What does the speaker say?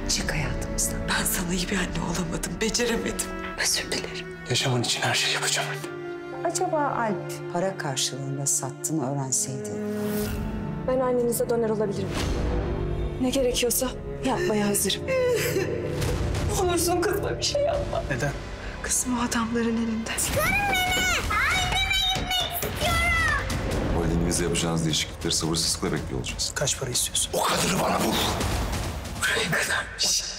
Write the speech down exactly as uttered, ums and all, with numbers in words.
Çık hayatımızdan. Ben sana iyi bir anne olamadım, beceremedim. Özür dilerim. Yaşaman için her şeyi yapacağım anne. Acaba Alp para karşılığında sattığını öğrenseydi? Ben annenize döner olabilirim. Ne gerekiyorsa yapmaya hazırım. Ne olursun kızma bir şey yapma. Neden? Kızım o adamların elinde. O elinizle yapacağınız değişiklikleri sabırsızlıkla bekliyor olacağız. Kaç para istiyorsun? O kadarı bana bul. Buraya kadarmış.